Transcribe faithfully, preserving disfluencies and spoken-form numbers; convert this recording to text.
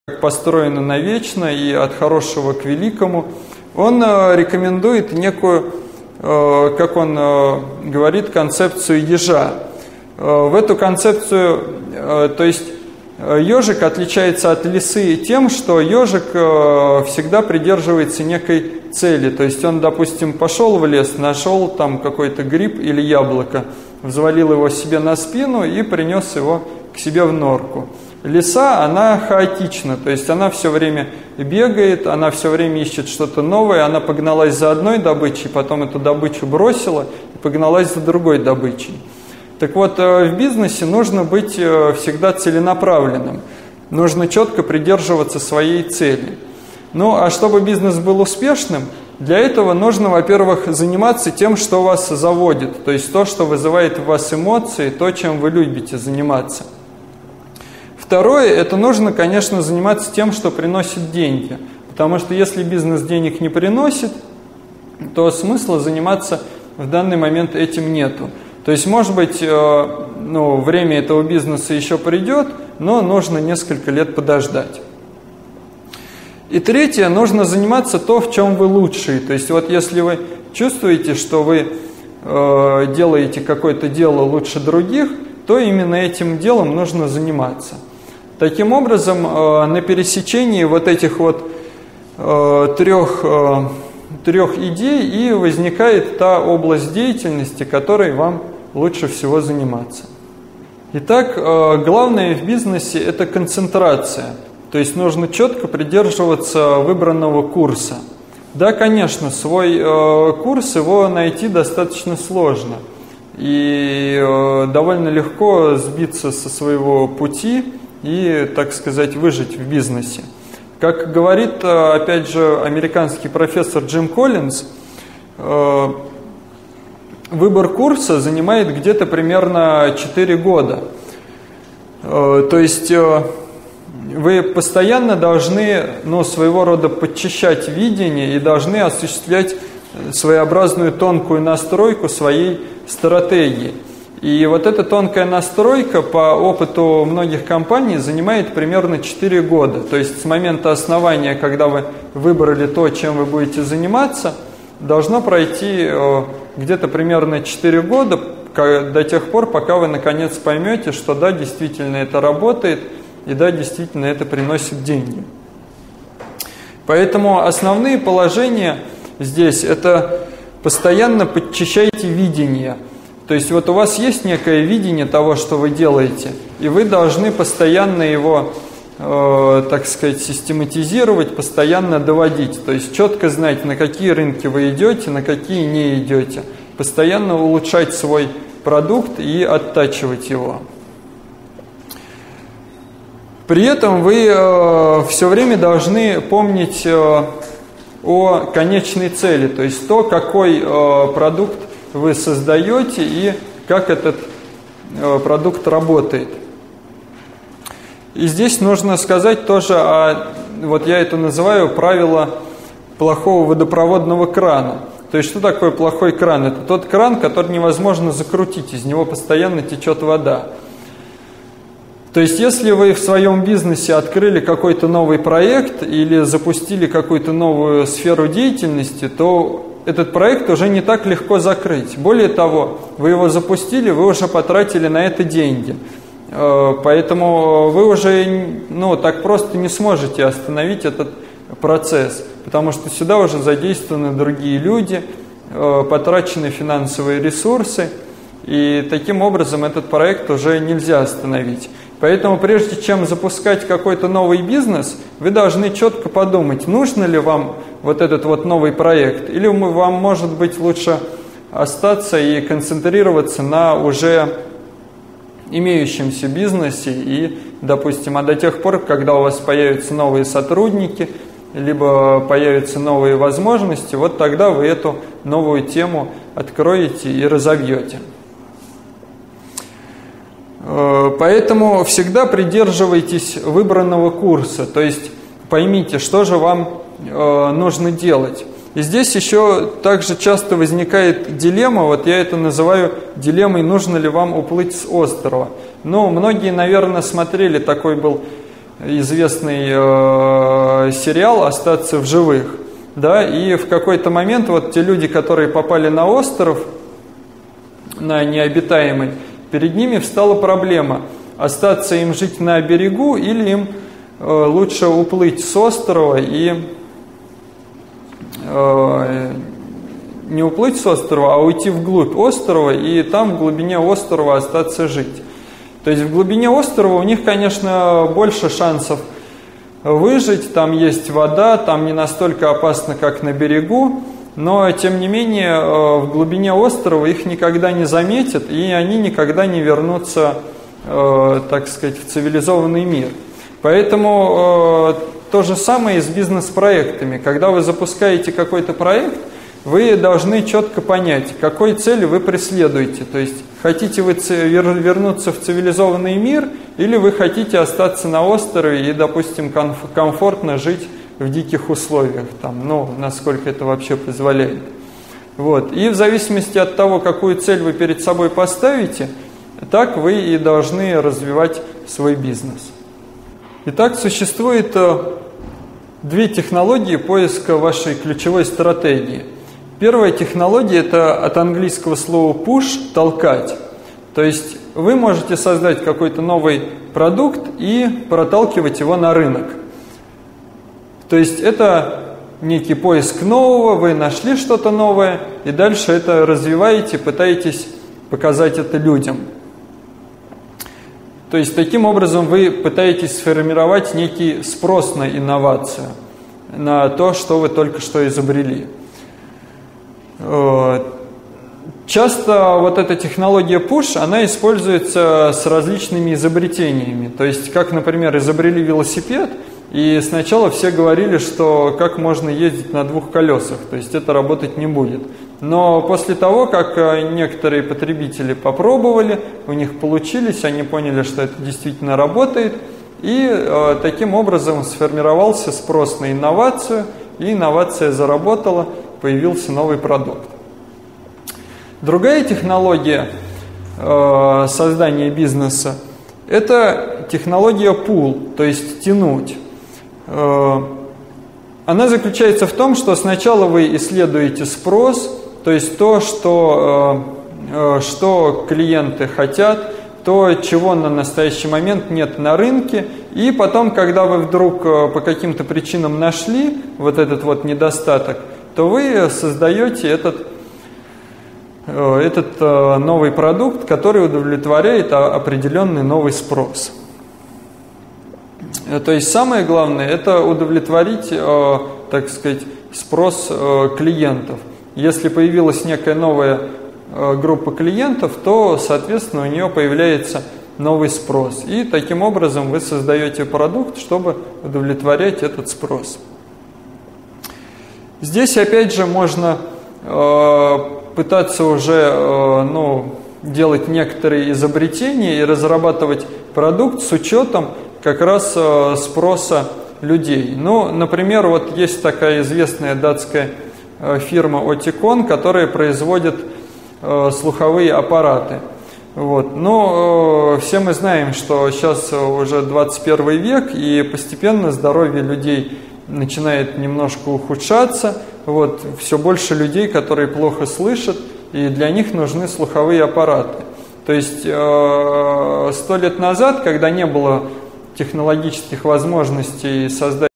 построено навечно и от хорошего к великому, он рекомендует некую, как он говорит, концепцию ежа. В эту концепцию, то есть ежик отличается от лисы тем, что ежик всегда придерживается некой цели. То есть он, допустим, пошел в лес, нашел там какой-то гриб или яблоко, взвалил его себе на спину и принес его к себе в норку. Лиса, она хаотична, то есть она все время бегает, она все время ищет что-то новое, она погналась за одной добычей, потом эту добычу бросила и погналась за другой добычей. Так вот, в бизнесе нужно быть всегда целенаправленным, нужно четко придерживаться своей цели. Ну, а чтобы бизнес был успешным, для этого нужно, во-первых, заниматься тем, что вас заводит, то есть то, что вызывает в вас эмоции, то, чем вы любите заниматься. Второе, это нужно, конечно, заниматься тем, что приносит деньги, потому что если бизнес денег не приносит, то смысла заниматься в данный момент этим нету. То есть, может быть, ну, время этого бизнеса еще придет, но нужно несколько лет подождать. И третье, нужно заниматься то, в чем вы лучшие. То есть, вот если вы чувствуете, что вы э, делаете какое-то дело лучше других, то именно этим делом нужно заниматься. Таким образом, э, на пересечении вот этих вот э, трех, э, трех идей и возникает та область деятельности, которой вам лучше всего заниматься. Итак, э, главное в бизнесе – это концентрация. То есть нужно четко придерживаться выбранного курса. Да, конечно, свой э, курс, его найти достаточно сложно. И э, довольно легко сбиться со своего пути и, так сказать, выжить в бизнесе. Как говорит, опять же, американский профессор Джим Коллинз, э, выбор курса занимает где-то примерно четыре года. Э, то есть... Э, Вы постоянно должны, ну, своего рода подчищать видение и должны осуществлять своеобразную тонкую настройку своей стратегии. И вот эта тонкая настройка по опыту многих компаний занимает примерно четыре года. То есть с момента основания, когда вы выбрали то, чем вы будете заниматься, должно пройти где-то примерно четыре года до тех пор, пока вы наконец поймете, что да, действительно это работает, и да, действительно, это приносит деньги. Поэтому основные положения здесь – это постоянно подчищайте видение. То есть вот у вас есть некое видение того, что вы делаете, и вы должны постоянно его, э, так сказать, систематизировать, постоянно доводить. То есть четко знать, на какие рынки вы идете, на какие не идете. Постоянно улучшать свой продукт и оттачивать его. При этом вы э, все время должны помнить э, о конечной цели, то есть то, какой э, продукт вы создаете и как этот э, продукт работает. И здесь нужно сказать тоже, о, вот я это называю правило плохого водопроводного крана. То есть что такое плохой кран? Это тот кран, который невозможно закрутить, из него постоянно течет вода. То есть, если вы в своем бизнесе открыли какой-то новый проект или запустили какую-то новую сферу деятельности, то этот проект уже не так легко закрыть. Более того, вы его запустили, вы уже потратили на это деньги. Поэтому вы уже, ну, так просто не сможете остановить этот процесс, потому что сюда уже задействованы другие люди, потрачены финансовые ресурсы, и таким образом этот проект уже нельзя остановить. Поэтому прежде чем запускать какой-то новый бизнес, вы должны четко подумать, нужно ли вам вот этот вот новый проект, или вам, может быть, лучше остаться и концентрироваться на уже имеющемся бизнесе и, допустим, а до тех пор, когда у вас появятся новые сотрудники, либо появятся новые возможности, вот тогда вы эту новую тему откроете и разовьете. Поэтому всегда придерживайтесь выбранного курса, то есть поймите, что же вам нужно делать. И здесь еще также часто возникает дилемма, вот я это называю дилеммой, нужно ли вам уплыть с острова. Ну, многие, наверное, смотрели, такой был известный э, сериал «Остаться в живых». Да, и в какой-то момент вот те люди, которые попали на остров, на необитаемый, перед ними встала проблема: остаться им жить на берегу или им э, лучше уплыть с острова и э, не уплыть с острова, а уйти вглубь острова и там в глубине острова остаться жить. То есть в глубине острова у них, конечно, больше шансов выжить, там есть вода, там не настолько опасно, как на берегу, но, тем не менее, в глубине острова их никогда не заметят, и они никогда не вернутся, так сказать, в цивилизованный мир. Поэтому то же самое и с бизнес-проектами. Когда вы запускаете какой-то проект, вы должны четко понять, какой цели вы преследуете. То есть, хотите вы вернуться в цивилизованный мир, или вы хотите остаться на острове и, допустим, комфортно жить в диких условиях, там, ну, насколько это вообще позволяет. Вот. И в зависимости от того, какую цель вы перед собой поставите, так вы и должны развивать свой бизнес. Итак, существует две технологии поиска вашей ключевой стратегии. Первая технология – это от английского слова push – толкать. То есть вы можете создать какой-то новый продукт и проталкивать его на рынок. То есть это некий поиск нового, вы нашли что-то новое, и дальше это развиваете, пытаетесь показать это людям. То есть таким образом вы пытаетесь сформировать некий спрос на инновацию, на то, что вы только что изобрели. Часто вот эта технология push, она используется с различными изобретениями. То есть, как, например, изобрели велосипед, и сначала все говорили, что как можно ездить на двух колесах, то есть это работать не будет. Но после того, как некоторые потребители попробовали, у них получились, они поняли, что это действительно работает, и э, таким образом сформировался спрос на инновацию, и инновация заработала, появился новый продукт. Другая технология э, создания бизнеса – это технология pull, то есть тянуть. Э, она заключается в том, что сначала вы исследуете спрос, то есть то, что, э, э, что клиенты хотят, то, чего на настоящий момент нет на рынке, и потом, когда вы вдруг э, по каким-то причинам нашли вот этот вот недостаток, то вы создаете этот, этот новый продукт, который удовлетворяет определенный новый спрос. То есть самое главное – это удовлетворить, так сказать, спрос клиентов. Если появилась некая новая группа клиентов, то, соответственно, у нее появляется новый спрос. И таким образом вы создаете продукт, чтобы удовлетворять этот спрос. Здесь, опять же, можно э, пытаться уже э, ну, делать некоторые изобретения и разрабатывать продукт с учетом как раз э, спроса людей. Ну, например, вот есть такая известная датская э, фирма Oticon, которая производит э, слуховые аппараты. Вот. Но э, все мы знаем, что сейчас уже двадцать первый век, и постепенно здоровье людей начинает немножко ухудшаться. Вот, все больше людей, которые плохо слышат, и для них нужны слуховые аппараты. То есть сто лет назад, когда не было технологических возможностей создать